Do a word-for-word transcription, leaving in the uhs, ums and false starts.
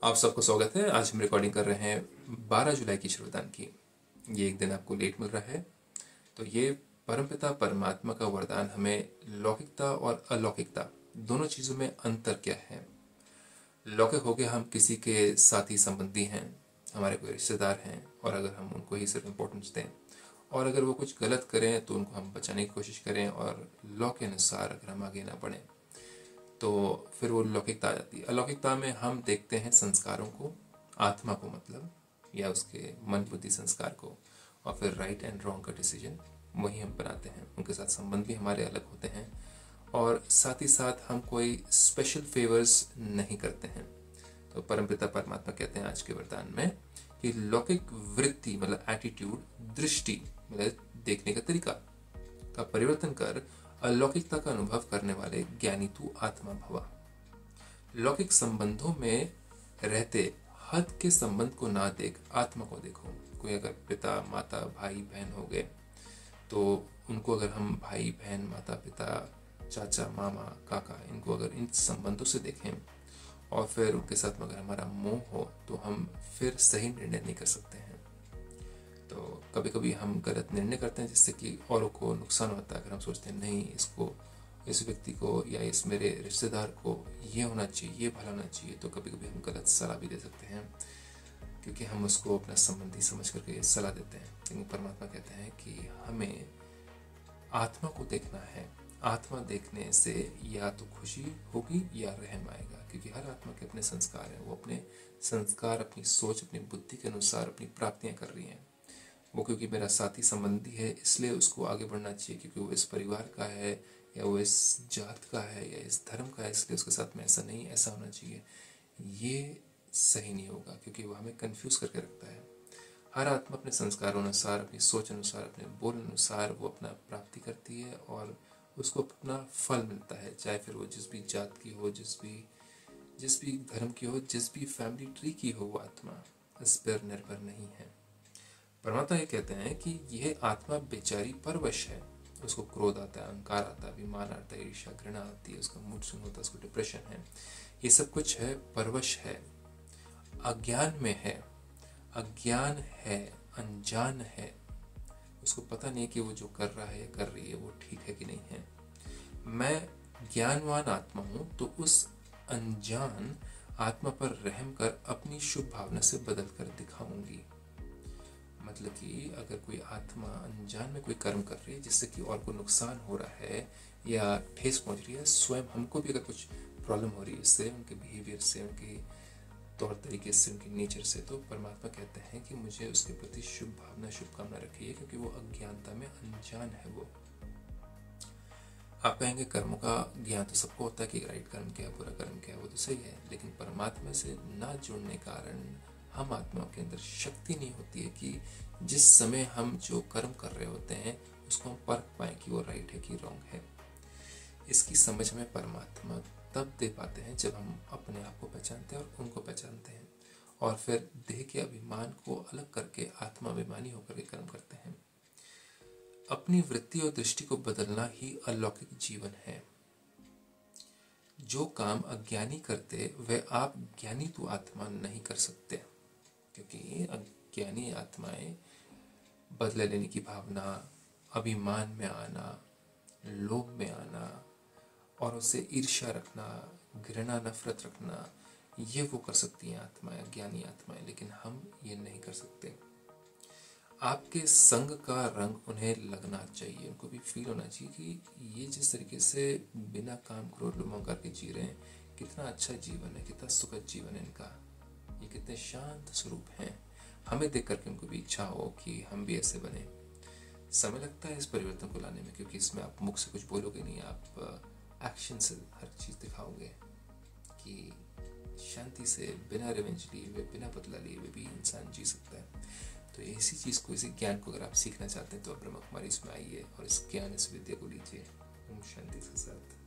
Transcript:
आप सबको स्वागत है। आज हम रिकॉर्डिंग कर रहे हैं बारह जुलाई की श्रृदान की। ये एक दिन आपको लेट मिल रहा है। तो ये परमपिता परमात्मा का वरदान हमें लौकिकता और अलौकिकता दोनों चीज़ों में अंतर क्या है। लौकिक हो गया हम किसी के साथी संबंधी हैं, हमारे कोई रिश्तेदार हैं, और अगर हम उनको ही सिर्फ इम्पोर्टेंस दें और अगर वो कुछ गलत करें तो उनको हम बचाने की कोशिश करें और लॉ के अनुसार अगर हम आगे ना बढ़ें तो फिर वो लौकिकता आ जाती है। अलौकिकता में हम देखते हैं संस्कारों को, आत्मा को मतलब, या उसके मन बुद्धि संस्कार को, और फिर राइट एंड रॉन्ग का डिसीजन वही हम बनाते हैं। उनके साथ संबंध भी हमारे अलग होते हैं और साथ ही साथ हम कोई स्पेशल फेवर्स नहीं करते हैं। तो परमपिता परमात्मा कहते हैं आज के वरदान में कि लौकिक वृत्ति मतलब एटीट्यूड, दृष्टि मतलब देखने का तरीका का परिवर्तन कर अलौकिकता का अनुभव करने वाले ज्ञानी तू आत्मा भवा। लौकिक संबंधों में रहते हद के संबंध को ना देख, आत्मा को देखो। कोई अगर पिता माता भाई बहन हो गए तो उनको अगर हम भाई बहन माता पिता चाचा मामा काका इनको अगर इन संबंधों से देखें और फिर उनके साथ में अगर हमारा मोह हो तो हम फिर सही निर्णय नहीं कर सकते हैं। तो कभी कभी हम गलत निर्णय करते हैं जिससे कि औरों को नुकसान होता है। अगर हम सोचते हैं नहीं इसको, इस व्यक्ति को या इस मेरे रिश्तेदार को ये होना चाहिए, ये भला होना चाहिए, तो कभी कभी हम गलत सलाह भी दे सकते हैं क्योंकि हम उसको अपना संबंधी समझ करके सलाह देते हैं। लेकिन परमात्मा कहते हैं कि हमें आत्मा को देखना है। आत्मा देखने से या तो खुशी होगी या रहम आएगा, क्योंकि हर आत्मा के अपने संस्कार हैं। वो अपने संस्कार, अपनी सोच, अपनी बुद्धि के अनुसार अपनी प्राप्तियां कर रही हैं। वो क्योंकि मेरा साथी संबंधी है इसलिए उसको आगे बढ़ना चाहिए, क्योंकि वो इस परिवार का है या वो इस जात का है या इस धर्म का है इसलिए उसके साथ में ऐसा नहीं, ऐसा होना चाहिए। ये सही नहीं होगा क्योंकि वो हमें कंफ्यूज करके रखता है। हर आत्मा अपने संस्कारों अनुसार, अपनी सोच अनुसार, अपने बोल अनुसार वो अपना प्राप्ति करती है और उसको अपना फल मिलता है, चाहे फिर वो जिस भी जात की हो, जिस भी जिस भी धर्म की हो, जिस भी फैमिली ट्री की हो, वो आत्मा इस पर निर्भर नहीं है। परमात्मा ये कहते हैं कि यह आत्मा बेचारी परवश है। उसको क्रोध आता है, अहंकार आता है, अभिमान आता है, ईर्ष्या घृणा आती है, उसका मूड स्विंग होता है, उसको डिप्रेशन है, ये सब कुछ है, परवश है, अज्ञान में है, अज्ञान है, अनजान है। उसको पता नहीं कि वो जो कर रहा है या कर रही है वो ठीक है कि नहीं है। मैं ज्ञानवान आत्मा हूं तो उस अनजान आत्मा पर रहम कर अपनी शुभ भावना से बदल कर दिखाऊंगी। मतलब कि अगर कोई आत्मा अनजान में कोई कर्म कर रही है जिससे कि और को नुकसान हो रहा है या ठेस पहुंच रही है, स्वयं हमको भी अगर कुछ प्रॉब्लम हो रही है इससे, उनके बिहेवियर से, उनके तौर तरीके से, उनके नेचर से, तो परमात्मा कहते हैं कि मुझे उसके प्रति शुभ भावना, शुभकामना रखिए, क्योंकि वो अज्ञानता में अनजान है। वो आप कहेंगे कर्मों का ज्ञान तो सबको होता है कि राइट कर्म क्या है, बुरा कर्म क्या है, वो तो सही है, लेकिन परमात्मा से ना जुड़ने के कारण हम आत्माओं के अंदर शक्ति नहीं होती है कि जिस समय हम जो कर्म कर रहे होते हैं उसको हम परख पाए कि वो राइट है कि रॉन्ग है। इसकी समझ में परमात्मा तब दे पाते हैं जब हम अपने आप को पहचानते हैं और उनको पहचानते हैं और फिर देह के अभिमान को अलग करके आत्माभिमानी होकर के कर्म करते हैं। अपनी वृत्ति और दृष्टि को बदलना ही अलौकिक जीवन है। जो काम अज्ञानी करते वह आप ज्ञानी तो आत्मा नहीं कर सकते, क्योंकि अज्ञानी आत्माएं बदला लेने की भावना, अभिमान में आना, लोभ में आना और उससे ईर्ष्या रखना, घृणा नफरत रखना, ये वो कर सकती हैं आत्माएं, ज्ञानी आत्माएं, लेकिन हम ये नहीं कर सकते। आपके संग का रंग उन्हें लगना चाहिए, उनको भी फील होना चाहिए कि ये जिस तरीके से बिना काम क्रोध लोभ करके जी रहे हैं, कितना अच्छा जीवन है, कितना सुखद जीवन है इनका, ये कितने शांत स्वरूप हैं। हमें देख करके उनको भी इच्छा हो कि हम भी ऐसे बने। समय लगता है इस परिवर्तन को लाने में, क्योंकि इसमें आप मुख से कुछ बोलोगे नहीं, आप एक्शन से हर चीज़ दिखाओगे कि शांति से, बिना रिवेंज लिए हुए, बिना बदला लिए हुए भी इंसान जी सकता है। तो इसी चीज़ को, इसी ज्ञान को अगर आप सीखना चाहते हैं तो ब्रह्म कुमारी इसमें आइए और इस ज्ञान, इस विद्या को लीजिए। ओम शांति के साथ।